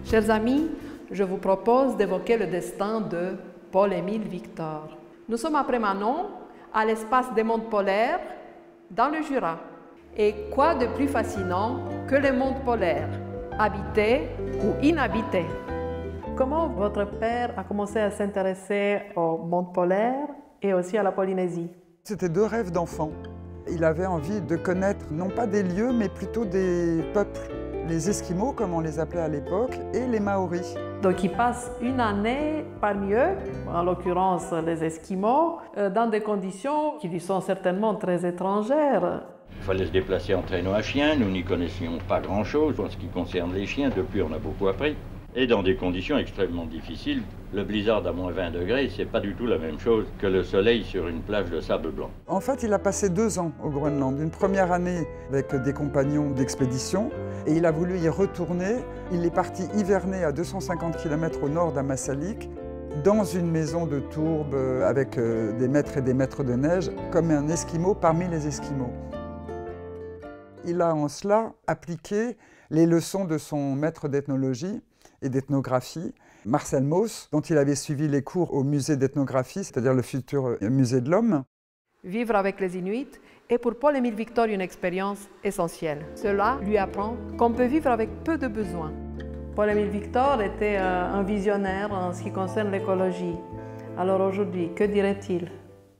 Chers amis, je vous propose d'évoquer le destin de Paul-Émile Victor. Nous sommes après Manon, à l'espace des mondes polaires, dans le Jura. Et quoi de plus fascinant que les mondes polaires, habités ou inhabités? Comment votre père a commencé à s'intéresser aux mondes polaires et aussi à la Polynésie? C'était deux rêves d'enfant. Il avait envie de connaître non pas des lieux, mais plutôt des peuples. Les Esquimaux, comme on les appelait à l'époque, et les Maoris. Donc il passe une année parmi eux, en l'occurrence les Esquimaux, dans des conditions qui lui sont certainement très étrangères. Il fallait se déplacer en traîneau à chien, nous n'y connaissions pas grand-chose en ce qui concerne les chiens, depuis on a beaucoup appris. Et dans des conditions extrêmement difficiles, le blizzard à moins 20 degrés, c'est pas du tout la même chose que le soleil sur une plage de sable blanc. En fait, il a passé 2 ans au Groenland. Une première année avec des compagnons d'expédition et il a voulu y retourner. Il est parti hiverner à 250 km au nord d'Ammassalik, dans une maison de tourbe avec des maîtres et des maîtres de neige, comme un Esquimau parmi les Esquimaux. Il a en cela appliqué les leçons de son maître d'ethnologie et d'ethnographie, Marcel Mauss, dont il avait suivi les cours au musée d'ethnographie, c'est-à-dire le futur musée de l'homme. Vivre avec les Inuits est pour Paul-Émile Victor une expérience essentielle. Cela lui apprend qu'on peut vivre avec peu de besoins. Paul-Émile Victor était un visionnaire en ce qui concerne l'écologie. Alors aujourd'hui, que dirait-il?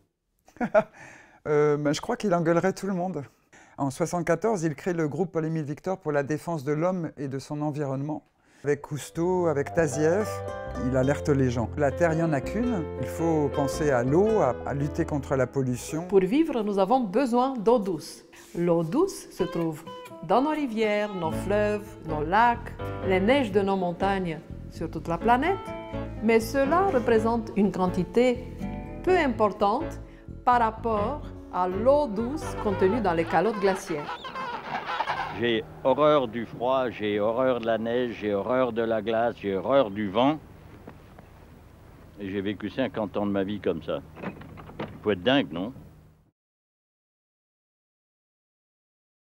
Je crois qu'il engueulerait tout le monde. En 1974, il crée le groupe Paul-Émile Victor pour la défense de l'homme et de son environnement. Avec Cousteau, avec Tazieff, il alerte les gens. La Terre, il n'y en a qu'une. Il faut penser à l'eau, à lutter contre la pollution. Pour vivre, nous avons besoin d'eau douce. L'eau douce se trouve dans nos rivières, nos fleuves, nos lacs, les neiges de nos montagnes sur toute la planète. Mais cela représente une quantité peu importante par rapport à l'eau douce contenue dans les calottes glaciaires. J'ai horreur du froid, j'ai horreur de la neige, j'ai horreur de la glace, j'ai horreur du vent. Et j'ai vécu 50 ans de ma vie comme ça. Faut être dingue, non?